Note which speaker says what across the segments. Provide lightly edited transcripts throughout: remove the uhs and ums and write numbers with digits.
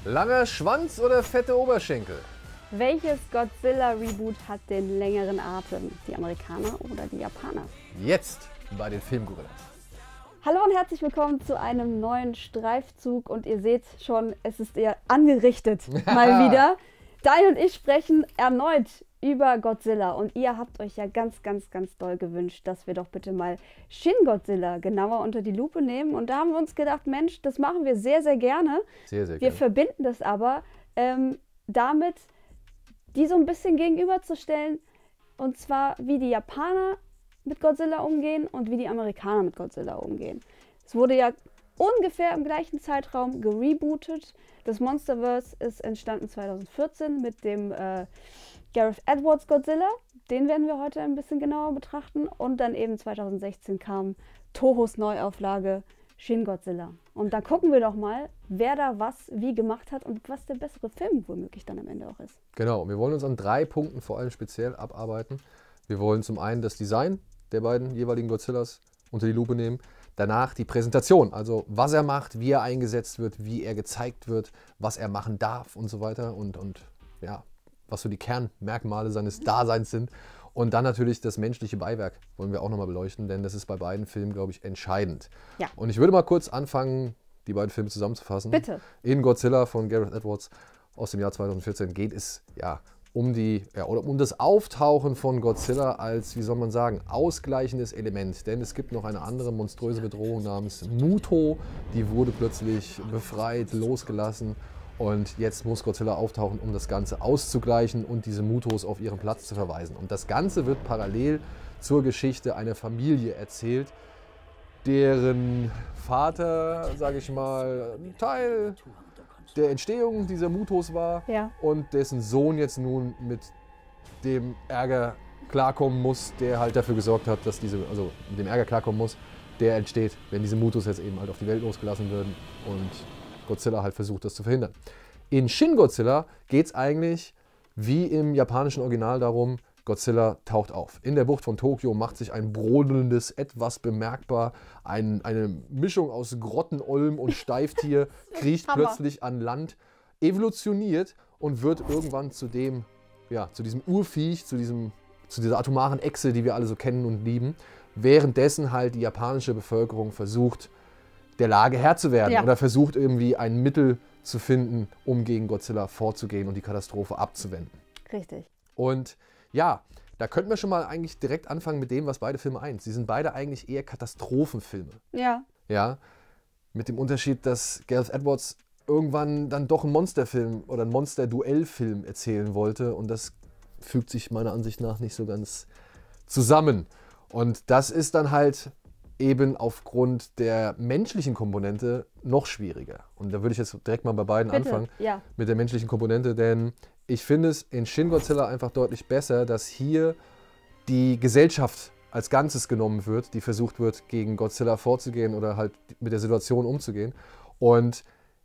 Speaker 1: Langer Schwanz oder fette Oberschenkel?
Speaker 2: Welches Godzilla-Reboot hat den längeren Atem? Die Amerikaner oder die Japaner?
Speaker 1: Jetzt bei den Filmgorillas.
Speaker 2: Hallo und herzlich willkommen zu einem neuen Streifzug. Und ihr seht schon, es ist eher angerichtet mal wieder. Daniel und ich sprechen erneut über Godzilla. Und ihr habt euch ja ganz doll gewünscht, dass wir doch bitte mal Shin Godzilla genauer unter die Lupe nehmen. Und da haben wir uns gedacht, Mensch, das machen wir sehr gerne.
Speaker 1: Sehr gerne.
Speaker 2: Wir verbinden das aber damit, die so ein bisschen gegenüberzustellen. Und zwar, wie die Japaner mit Godzilla umgehen und wie die Amerikaner mit Godzilla umgehen. Es wurde ja ungefähr im gleichen Zeitraum gerebootet. Das Monsterverse ist entstanden 2014 mit dem Gareth Edwards Godzilla. Den werden wir heute ein bisschen genauer betrachten. Und dann eben 2016 kam Tohos Neuauflage Shin Godzilla. Und da gucken wir doch mal, wer da was wie gemacht hat und was der bessere Film womöglich dann am Ende auch ist.
Speaker 1: Genau, wir wollen uns an 3 Punkten vor allem speziell abarbeiten. Wir wollen zum einen das Design der beiden jeweiligen Godzillas unter die Lupe nehmen. Danach die Präsentation, also was er macht, wie er eingesetzt wird, wie er gezeigt wird, was er machen darf und so weiter und ja, was so die Kernmerkmale seines Daseins sind. Und dann natürlich das menschliche Beiwerk wollen wir auch nochmal beleuchten, denn das ist bei beiden Filmen, glaube ich, entscheidend.
Speaker 2: Ja.
Speaker 1: Und ich würde mal kurz anfangen, die beiden Filme zusammenzufassen.
Speaker 2: Bitte.
Speaker 1: In Godzilla von Gareth Edwards aus dem Jahr 2014 geht es ja um das Auftauchen von Godzilla als, wie soll man sagen, ausgleichendes Element. Denn es gibt noch eine andere monströse Bedrohung namens Muto. Die wurde plötzlich befreit, losgelassen. Und jetzt muss Godzilla auftauchen, um das Ganze auszugleichen und diese Mutos auf ihren Platz zu verweisen. Und das Ganze wird parallel zur Geschichte einer Familie erzählt, deren Vater, sage ich mal, ein Teil der Entstehung dieser Mutos war,
Speaker 2: Ja.
Speaker 1: und dessen Sohn jetzt nun mit dem Ärger klarkommen muss, der halt dafür gesorgt hat, dass mit dem Ärger klarkommen muss, der entsteht, wenn diese Mutos jetzt eben halt auf die Welt losgelassen werden und Godzilla halt versucht, das zu verhindern. In Shin Godzilla geht es eigentlich wie im japanischen Original darum, Godzilla taucht auf. In der Bucht von Tokio macht sich ein brodelndes Etwas bemerkbar. Eine Mischung aus Grottenolm und Steiftier kriecht plötzlich an Land, evolutioniert und wird irgendwann zu diesem Urviech, zu dieser atomaren Echse, die wir alle so kennen und lieben. Währenddessen halt die japanische Bevölkerung versucht, der Lage Herr zu werden, oder versucht irgendwie ein Mittel zu finden, um gegen Godzilla vorzugehen und die Katastrophe abzuwenden.
Speaker 2: Richtig.
Speaker 1: Und ja, da könnten wir schon mal eigentlich direkt anfangen mit dem, was beide Filme eint. Sie sind beide eigentlich eher Katastrophenfilme.
Speaker 2: Ja.
Speaker 1: Ja, mit dem Unterschied, dass Gareth Edwards irgendwann dann doch einen Monsterfilm oder einen Monster-Duell-Film erzählen wollte. Und das fügt sich meiner Ansicht nach nicht so ganz zusammen. Und das ist dann halt eben aufgrund der menschlichen Komponente noch schwieriger. Und da würde ich jetzt direkt mal bei beiden anfangen, mit der menschlichen Komponente, denn ich finde es in Shin Godzilla einfach deutlich besser, dass hier die Gesellschaft als Ganzes genommen wird, die versucht wird, gegen Godzilla vorzugehen oder halt mit der Situation umzugehen. Und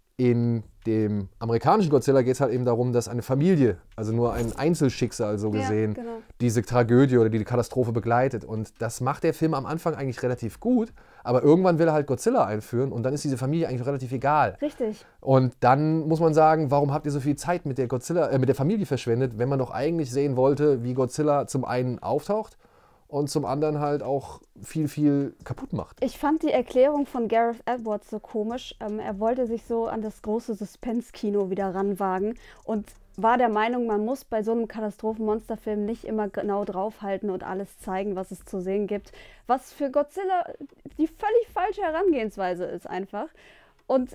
Speaker 1: in dem amerikanischen Godzilla geht es halt eben darum, dass eine Familie, also nur ein Einzelschicksal so gesehen, diese Tragödie oder die Katastrophe begleitet. Und das macht der Film am Anfang eigentlich relativ gut, aber irgendwann will er halt Godzilla einführen und dann ist diese Familie eigentlich relativ egal.
Speaker 2: Richtig.
Speaker 1: Und dann muss man sagen, warum habt ihr so viel Zeit mit der Familie verschwendet, wenn man doch eigentlich sehen wollte, wie Godzilla zum einen auftaucht und zum anderen halt auch viel kaputt macht.
Speaker 2: Ich fand die Erklärung von Gareth Edwards so komisch. Er wollte sich so an das große Suspense-Kino wieder ranwagen und war der Meinung, man muss bei so einem Katastrophen-Monsterfilm nicht immer genau draufhalten und alles zeigen, was es zu sehen gibt. Was für Godzilla die völlig falsche Herangehensweise ist einfach. Und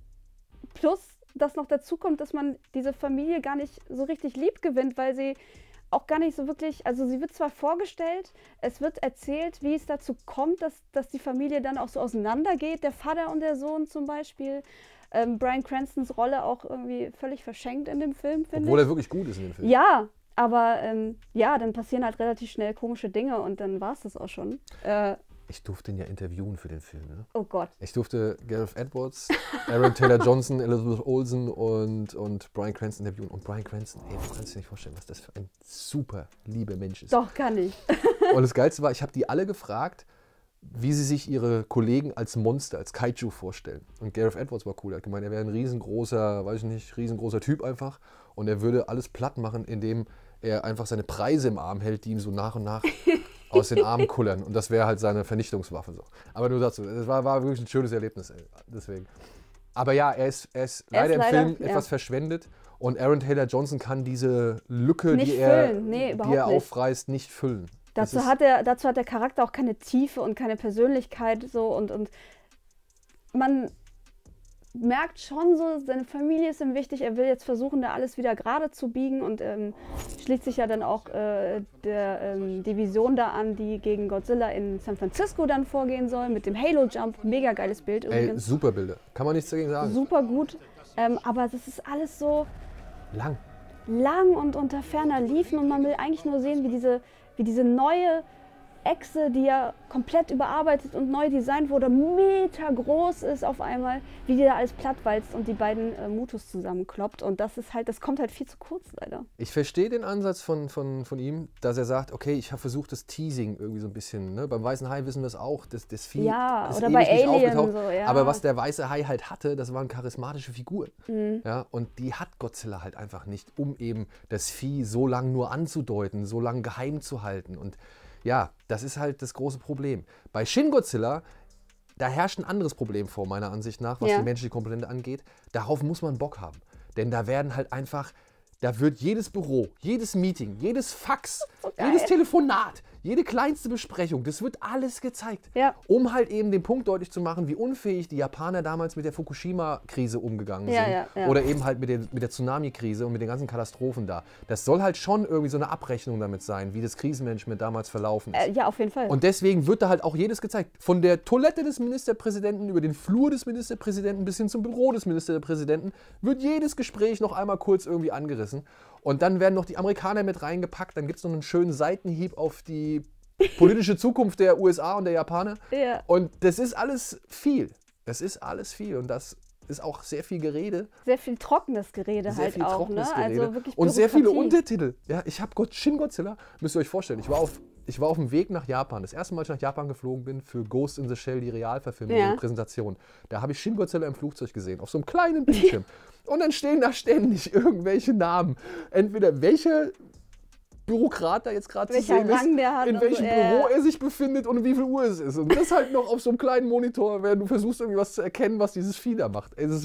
Speaker 2: plus, dass noch dazu kommt, dass man diese Familie gar nicht so richtig lieb gewinnt, weil sie auch gar nicht so wirklich, also sie wird zwar vorgestellt, es wird erzählt, wie es dazu kommt, dass die Familie dann auch so auseinandergeht, der Vater und der Sohn zum Beispiel. Bryan Cranstons Rolle auch irgendwie völlig verschenkt in dem Film, finde ich.
Speaker 1: Obwohl er wirklich gut ist in dem Film.
Speaker 2: Ja, aber dann passieren halt relativ schnell komische Dinge und dann war es das auch schon.
Speaker 1: Ich durfte ihn ja interviewen für den Film. Ne?
Speaker 2: Oh Gott.
Speaker 1: Ich durfte Gareth Edwards, Aaron Taylor Johnson, Elizabeth Olsen und Bryan Cranston interviewen. Und Bryan Cranston, ey, du kannst dir nicht vorstellen, was das für ein super lieber Mensch ist.
Speaker 2: Doch, kann ich.
Speaker 1: Und das Geilste war, ich habe die alle gefragt, wie sie sich ihre Kollegen als Monster, als Kaiju vorstellen. Und Gareth Edwards war cool. Er hat gemeint, er wäre ein riesengroßer, weiß ich nicht, riesengroßer Typ einfach. Und er würde alles platt machen, indem er einfach seine Preise im Arm hält, die ihm so nach und nach aus den Armen kullern. Und das wäre halt seine Vernichtungswaffe. So. Aber nur dazu, das war wirklich ein schönes Erlebnis. Deswegen. Aber ja, er ist leider im Film etwas verschwendet. Und Aaron Taylor-Johnson kann diese Lücke, die er aufreißt, nicht füllen.
Speaker 2: Dazu hat der Charakter auch keine Tiefe und keine Persönlichkeit. So, und man merkt schon so, seine Familie ist ihm wichtig. Er will jetzt versuchen, da alles wieder gerade zu biegen. Und schließt sich ja dann auch der Division da an, die gegen Godzilla in San Francisco dann vorgehen soll. Mit dem Halo-Jump. Mega geiles Bild übrigens.
Speaker 1: Super Bilder. Kann man nichts dagegen sagen.
Speaker 2: Super gut. Aber das ist alles so lang und unter ferner Liefen. Und man will eigentlich nur sehen, wie diese neue Echse, die ja komplett überarbeitet und neu designt wurde, Meter groß ist auf einmal, wie die da alles plattwalzt und die beiden Mutus zusammenkloppt. Und das kommt halt viel zu kurz leider.
Speaker 1: Ich verstehe den Ansatz von ihm, dass er sagt, okay, ich habe versucht, das Teasing irgendwie so ein bisschen, ne? Beim Weißen Hai wissen wir es auch, das Vieh ist
Speaker 2: oder bei
Speaker 1: ewig nicht
Speaker 2: Alien so, ja.
Speaker 1: Aber was der Weiße Hai halt hatte, das waren charismatische Figuren. Ja? Und die hat Godzilla halt einfach nicht, um eben das Vieh so lang nur anzudeuten, so lang geheim zu halten. Und ja, das ist halt das große Problem. Bei Shin Godzilla, da herrscht ein anderes Problem vor, meiner Ansicht nach, was die menschliche Komponente angeht. Darauf muss man Bock haben. Denn da werden halt einfach, da wird jedes Büro, jedes Meeting, jedes Fax, jedes Telefonat, jede kleinste Besprechung, das wird alles gezeigt.
Speaker 2: Ja.
Speaker 1: Um halt eben den Punkt deutlich zu machen, wie unfähig die Japaner damals mit der Fukushima-Krise umgegangen sind.
Speaker 2: Ja.
Speaker 1: Oder eben halt mit der Tsunami-Krise und mit den ganzen Katastrophen da. Das soll halt schon irgendwie so eine Abrechnung damit sein, wie das Krisenmanagement damals verlaufen ist.
Speaker 2: Ja, auf jeden Fall.
Speaker 1: Und deswegen wird da halt auch jedes gezeigt. Von der Toilette des Ministerpräsidenten über den Flur des Ministerpräsidenten bis hin zum Büro des Ministerpräsidenten wird jedes Gespräch noch einmal kurz irgendwie angerissen. Und dann werden noch die Amerikaner mit reingepackt. Dann gibt es noch einen schönen Seitenhieb auf die politische Zukunft der USA und der Japaner.
Speaker 2: Ja.
Speaker 1: Und das ist alles viel. Das ist alles viel. Und das ist auch sehr viel Gerede.
Speaker 2: Sehr viel trockenes Gerede
Speaker 1: sehr
Speaker 2: halt
Speaker 1: viel
Speaker 2: auch.
Speaker 1: Trockenes
Speaker 2: Ne?
Speaker 1: Gerede.
Speaker 2: Also wirklich
Speaker 1: und sehr viele
Speaker 2: Bürokratie.
Speaker 1: Untertitel. Ja, ich habe Shin Godzilla, müsst ihr euch vorstellen, ich war auf dem Weg nach Japan. Das erste Mal, als ich nach Japan geflogen bin für Ghost in the Shell, die Realverfilmung, die Präsentation. Da habe ich Shin Godzilla im Flugzeug gesehen, auf so einem kleinen Bildschirm. Und dann stehen da ständig irgendwelche Namen. Entweder welcher Bürokrat da jetzt gerade zu sehen ist, in welchem Büro er sich befindet und wie viel Uhr es ist. Und das halt noch auf so einem kleinen Monitor, während du versuchst, irgendwie was zu erkennen, was dieses Vieh da macht. Es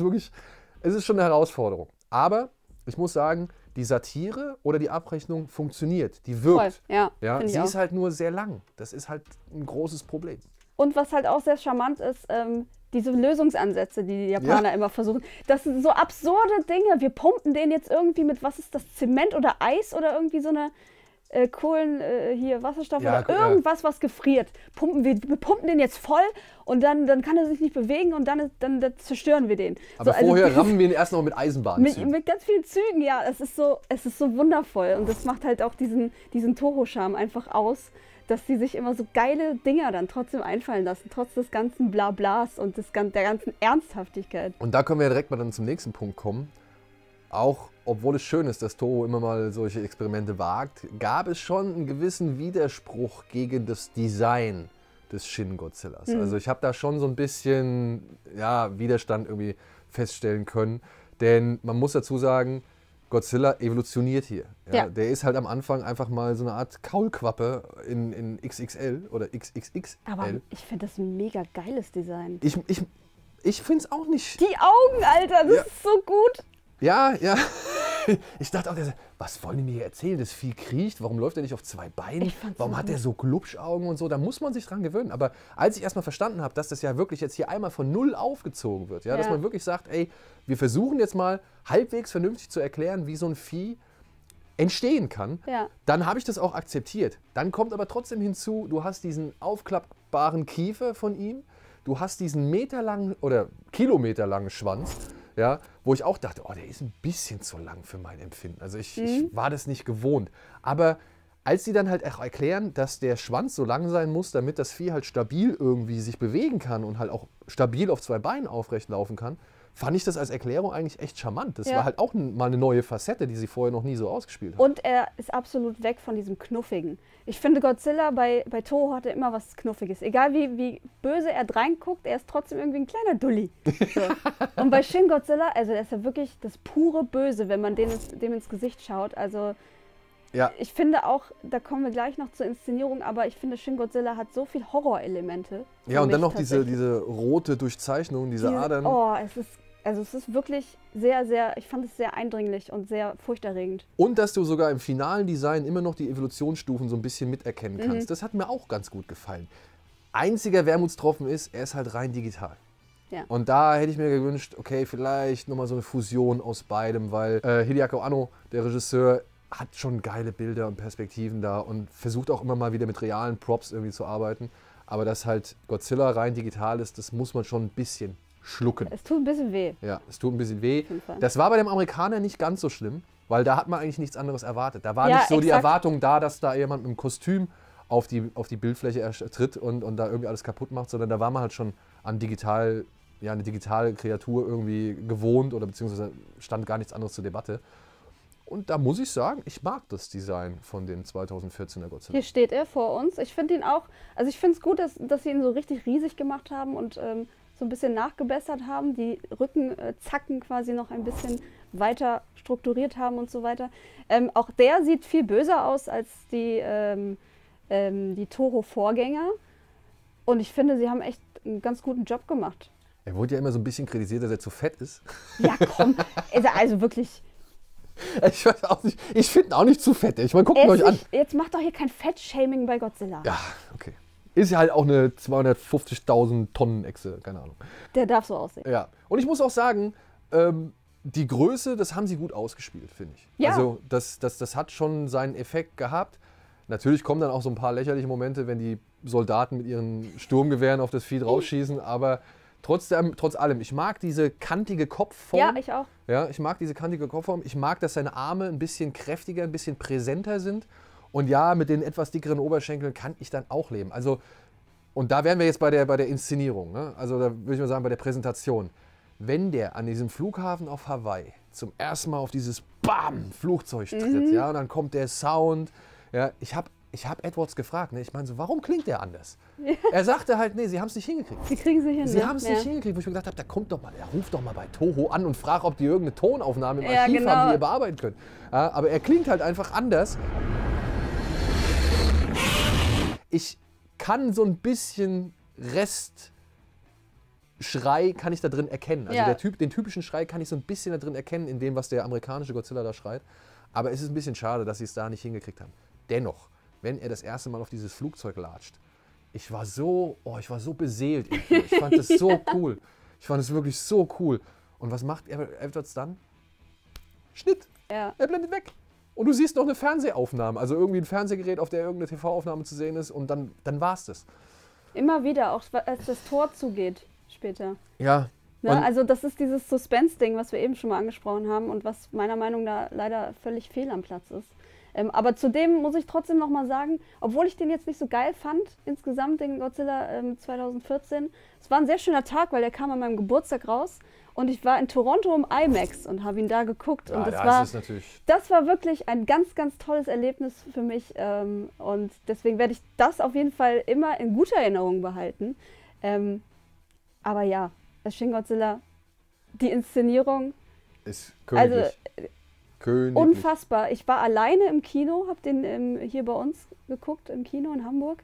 Speaker 1: ist schon eine Herausforderung. Aber ich muss sagen, die Satire oder die Abrechnung funktioniert. Die wirkt.
Speaker 2: Voll.
Speaker 1: Ja, sie ist halt nur sehr lang. Das ist halt ein großes Problem.
Speaker 2: Und was halt auch sehr charmant ist, diese Lösungsansätze, die Japaner immer versuchen. Das sind so absurde Dinge. Wir pumpen den jetzt irgendwie mit, was ist das, Zement oder Eis oder irgendwie so eine Kohlen, Wasserstoff oder irgendwas, was gefriert. Wir pumpen den jetzt voll und dann kann er sich nicht bewegen und dann zerstören wir den.
Speaker 1: Aber so, vorher rammen wir ihn erst noch mit Eisenbahnzügen.
Speaker 2: Mit ganz vielen Zügen, ja. Es ist so wundervoll und das macht halt auch diesen Toho-Charme einfach aus, dass sie sich immer so geile Dinger dann trotzdem einfallen lassen, trotz des ganzen Blablas und der ganzen Ernsthaftigkeit.
Speaker 1: Und da können wir direkt mal dann zum nächsten Punkt kommen. Auch obwohl es schön ist, dass Toho immer mal solche Experimente wagt, gab es schon einen gewissen Widerspruch gegen das Design des Shin Godzillas. Also ich habe da schon so ein bisschen Widerstand irgendwie feststellen können. Denn man muss dazu sagen, Godzilla evolutioniert hier. Ja. Der ist halt am Anfang einfach mal so eine Art Kaulquappe in XXL oder XXXL.
Speaker 2: Aber ich finde das ein mega geiles Design.
Speaker 1: Ich finde es auch nicht.
Speaker 2: Die Augen, Alter, das ist so gut.
Speaker 1: Ja. Ich dachte auch, was wollen die mir hier erzählen? Das Vieh kriecht, warum läuft er nicht auf zwei Beinen? Warum hat er so Glubschaugen und so? Da muss man sich dran gewöhnen. Aber als ich erstmal verstanden habe, dass das ja wirklich jetzt hier einmal von null aufgezogen wird, dass man wirklich sagt, ey, wir versuchen jetzt mal halbwegs vernünftig zu erklären, wie so ein Vieh entstehen kann, dann habe ich das auch akzeptiert. Dann kommt aber trotzdem hinzu, du hast diesen aufklappbaren Kiefer von ihm, du hast diesen meterlangen oder kilometerlangen Schwanz, wo ich auch dachte, der ist ein bisschen zu lang für mein Empfinden. Also ich war das nicht gewohnt. Aber als sie dann halt auch erklären, dass der Schwanz so lang sein muss, damit das Vieh halt stabil irgendwie sich bewegen kann und halt auch stabil auf zwei Beinen aufrecht laufen kann, fand ich das als Erklärung eigentlich echt charmant. Das
Speaker 2: Ja.
Speaker 1: war halt auch mal eine neue Facette, die sie vorher noch nie so ausgespielt hat.
Speaker 2: Und er ist absolut weg von diesem Knuffigen. Ich finde, Godzilla bei Toho hatte immer was Knuffiges. Egal wie böse er reinguckt, er ist trotzdem irgendwie ein kleiner Dulli. So. Und bei Shin Godzilla, also er ist ja wirklich das pure Böse, wenn man dem ins Gesicht schaut. Also
Speaker 1: Ja.
Speaker 2: ich finde auch, da kommen wir gleich noch zur Inszenierung, aber ich finde, Shin Godzilla hat so viel Horrorelemente.
Speaker 1: Ja, und dann noch diese rote Durchzeichnung, diese Adern.
Speaker 2: Oh, es ist wirklich sehr, sehr, ich fand es sehr eindringlich und sehr furchterregend.
Speaker 1: Und dass du sogar im finalen Design immer noch die Evolutionsstufen so ein bisschen miterkennen kannst. Das hat mir auch ganz gut gefallen. Einziger Wermutstropfen ist, er ist halt rein digital.
Speaker 2: Ja.
Speaker 1: Und da hätte ich mir gewünscht, okay, vielleicht nochmal so eine Fusion aus beidem, weil Hideaki Anno, der Regisseur, hat schon geile Bilder und Perspektiven da und versucht auch immer mal wieder mit realen Props irgendwie zu arbeiten. Aber dass halt Godzilla rein digital ist, das muss man schon ein bisschen schlucken.
Speaker 2: Es tut ein bisschen weh.
Speaker 1: Ja, es tut ein bisschen weh.
Speaker 2: jeden Fall.
Speaker 1: Das war bei dem Amerikaner nicht ganz so schlimm, weil da hat man eigentlich nichts anderes erwartet. Da war
Speaker 2: Ja,
Speaker 1: nicht so die
Speaker 2: exakt.
Speaker 1: Erwartung da, dass da jemand mit einem Kostüm auf die Bildfläche tritt und da irgendwie alles kaputt macht, sondern da war man halt schon an eine digitale Kreatur irgendwie gewohnt oder beziehungsweise stand gar nichts anderes zur Debatte. Und da muss ich sagen, ich mag das Design von den 2014er Godzilla.
Speaker 2: Hier steht er vor uns. Ich finde ihn auch, also ich finde es gut, dass sie ihn so richtig riesig gemacht haben und so ein bisschen nachgebessert haben, die Rückenzacken quasi noch ein bisschen weiter strukturiert haben und so weiter. Auch der sieht viel böser aus als die Toho-Vorgänger. Und ich finde, sie haben echt einen ganz guten Job gemacht.
Speaker 1: Er wurde ja immer so ein bisschen kritisiert, dass er zu fett ist.
Speaker 2: Ja, komm. Also wirklich.
Speaker 1: Ich weiß auch nicht, ich finde ihn auch nicht zu fett. Ich meine, guckt ihn euch an.
Speaker 2: Jetzt macht doch hier kein Fettshaming bei Godzilla.
Speaker 1: Ja, okay. Ist ja halt auch eine 250.000 Tonnen Echse, keine Ahnung.
Speaker 2: Der darf so aussehen.
Speaker 1: Ja, und ich muss auch sagen, die Größe, das haben sie gut ausgespielt, finde ich.
Speaker 2: Ja.
Speaker 1: Also das hat schon seinen Effekt gehabt. Natürlich kommen dann auch so ein paar lächerliche Momente, wenn die Soldaten mit ihren Sturmgewehren auf das Vieh rausschießen, aber trotz allem, ich mag diese kantige Kopfform.
Speaker 2: Ja, ich auch.
Speaker 1: Ja, ich mag diese kantige Kopfform. Ich mag, dass seine Arme ein bisschen kräftiger, ein bisschen präsenter sind. Und ja, mit den etwas dickeren Oberschenkeln kann ich dann auch leben. Also, und da wären wir jetzt bei der Inszenierung. Ne? Also da würde ich mal sagen, bei der Präsentation. Wenn der an diesem Flughafen auf Hawaii zum ersten Mal auf dieses BAM-Flugzeug tritt, ja, und dann kommt der Sound. Ja, ich hab Edwards gefragt, ne? Ich meine so, warum klingt der anders? Ja. Er sagte halt, nee, sie haben es nicht hingekriegt.
Speaker 2: Sie kriegen sie hin.
Speaker 1: Sie haben es nicht hingekriegt, wo ich mir gedacht habe, da kommt doch mal, ruft doch mal bei Toho an und fragt, ob die irgendeine Tonaufnahme im Archiv haben, die ihr bearbeiten könnt. Ja, aber er klingt halt einfach anders. Ich kann so ein bisschen Restschrei kann ich da drin erkennen. Also den typischen Schrei kann ich so ein bisschen da drin erkennen, in dem, was der amerikanische Godzilla da schreit. Aber es ist ein bisschen schade, dass sie es da nicht hingekriegt haben. Dennoch, wenn er das erste Mal auf dieses Flugzeug latscht, ich war so beseelt. Ich fand das so cool. Ich fand es wirklich so cool. Und was macht Edwards dann? Schnitt.
Speaker 2: Ja.
Speaker 1: Er blendet weg. Und du siehst noch eine Fernsehaufnahme, also irgendwie ein Fernsehgerät, auf der irgendeine TV-Aufnahme zu sehen ist und dann war es das.
Speaker 2: Immer wieder, auch als das Tor zugeht später.
Speaker 1: Ja.
Speaker 2: Ne? Also das ist dieses Suspense-Ding, was wir eben schon mal angesprochen haben und was meiner Meinung nach leider völlig fehl am Platz ist. Aber zudem muss ich trotzdem noch mal sagen, obwohl ich den jetzt nicht so geil fand, insgesamt den Godzilla 2014, es war ein sehr schöner Tag, weil der kam an meinem Geburtstag raus und ich war in Toronto im IMAX und habe ihn da geguckt.
Speaker 1: Ja,
Speaker 2: und das war wirklich ein ganz, ganz tolles Erlebnis für mich und deswegen werde ich das auf jeden Fall immer in guter Erinnerung behalten. Aber ja, das Shin Godzilla, die Inszenierung
Speaker 1: ist königlich.
Speaker 2: Also, unfassbar. Ich war alleine im Kino, habe den hier bei uns geguckt, im Kino in Hamburg.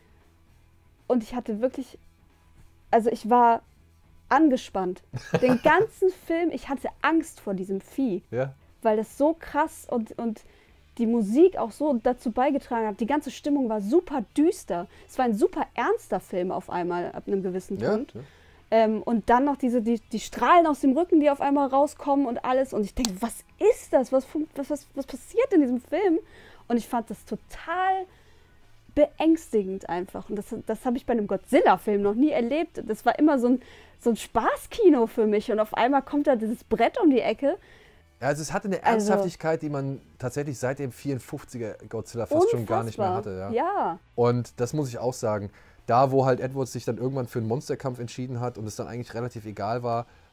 Speaker 2: Und ich hatte wirklich, also ich war angespannt. Den ganzen Film, ich hatte Angst vor diesem Vieh.
Speaker 1: Ja.
Speaker 2: Weil das so krass und die Musik auch so dazu beigetragen hat. Die ganze Stimmung war super düster. Es war ein super ernster Film auf einmal, ab einem gewissen Punkt. Ja. Und dann noch die Strahlen aus dem Rücken, die auf einmal rauskommen und alles. Und ich denke, was ist das? Was passiert in diesem Film? Und ich fand das total beängstigend einfach. Und das habe ich bei einem Godzilla-Film noch nie erlebt. Das war immer so ein Spaßkino für mich. Und auf einmal kommt da dieses Brett um die Ecke.
Speaker 1: Ja, also es hatte eine Ernsthaftigkeit, die man tatsächlich seit dem 54er Godzilla fast schon gar nicht mehr hatte.
Speaker 2: Ja.
Speaker 1: Und das muss ich auch sagen. Da, wo halt Edwards sich dann irgendwann für einen Monsterkampf entschieden hat und es dann eigentlich relativ egal war,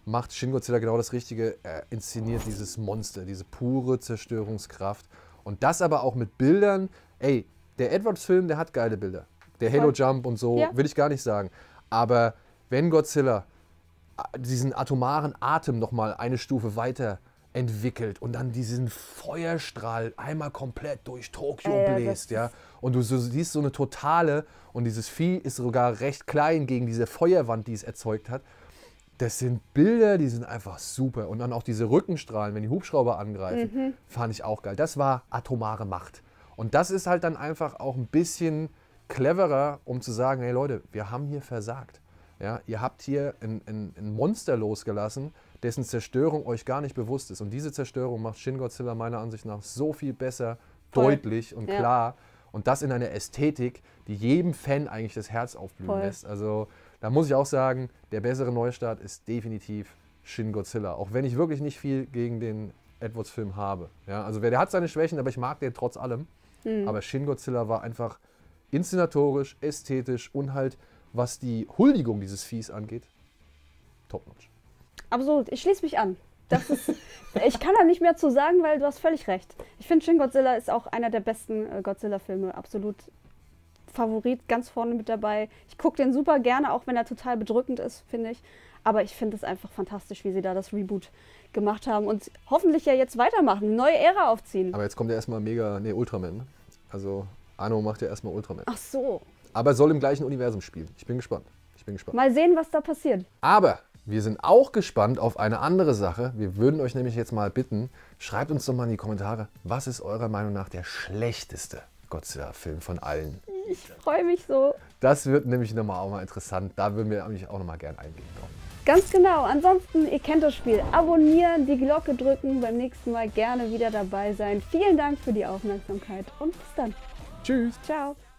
Speaker 1: macht Shin Godzilla genau das Richtige. Er inszeniert dieses Monster, diese pure Zerstörungskraft. Und das aber auch mit Bildern. Ey, der Edwards-Film, der hat geile Bilder. Der Halo Jump und so, will ich gar nicht sagen. Aber wenn Godzilla diesen atomaren Atem nochmal eine Stufe weiter entwickelt und dann diesen Feuerstrahl einmal komplett durch Tokio bläst, ja, und du siehst so eine totale, und dieses Vieh ist sogar recht klein gegen diese Feuerwand, die es erzeugt hat. Das sind Bilder, die sind einfach super. Und dann auch diese Rückenstrahlen, wenn die Hubschrauber angreifen, fand ich auch geil. Das war atomare Macht. Und das ist halt dann einfach auch ein bisschen cleverer, um zu sagen, hey Leute, wir haben hier versagt. Ja, ihr habt hier ein Monster losgelassen, dessen Zerstörung euch gar nicht bewusst ist. Und diese Zerstörung macht Shin Godzilla meiner Ansicht nach so viel besser, deutlich und klar. Und das in einer Ästhetik, die jedem Fan eigentlich das Herz aufblühen lässt. Also da muss ich auch sagen, der bessere Neustart ist definitiv Shin Godzilla. Auch wenn ich wirklich nicht viel gegen den Edwards-Film habe. Ja, also der hat seine Schwächen, aber ich mag den trotz allem. Aber Shin Godzilla war einfach inszenatorisch, ästhetisch und halt, was die Huldigung dieses Viehs angeht, top-notch.
Speaker 2: Absolut, ich schließe mich an. Ich kann da nicht mehr zu sagen, weil du hast völlig recht. Ich finde, Shin Godzilla ist auch einer der besten Godzilla-Filme. Absolut Favorit, ganz vorne mit dabei. Ich gucke den super gerne, auch wenn er total bedrückend ist, finde ich. Aber ich finde es einfach fantastisch, wie sie da das Reboot gemacht haben und hoffentlich ja jetzt weitermachen, eine neue Ära aufziehen.
Speaker 1: Aber jetzt kommt ja erstmal Ultraman. Ne? Also Anno macht ja erstmal Ultraman.
Speaker 2: Ach so.
Speaker 1: Aber soll im gleichen Universum spielen. Ich bin gespannt.
Speaker 2: Mal sehen, was da passiert.
Speaker 1: Aber wir sind auch gespannt auf eine andere Sache. Wir würden euch nämlich jetzt mal bitten, schreibt uns doch mal in die Kommentare, was ist eurer Meinung nach der schlechteste Godzilla-Film von allen?
Speaker 2: Ich freue mich so.
Speaker 1: Das wird nämlich nochmal auch mal interessant. Da würden wir nämlich auch nochmal gern eingehen drauf.
Speaker 2: Ganz genau. Ansonsten, ihr kennt das Spiel. Abonnieren, die Glocke drücken, beim nächsten Mal gerne wieder dabei sein. Vielen Dank für die Aufmerksamkeit und bis dann.
Speaker 1: Tschüss.
Speaker 2: Ciao.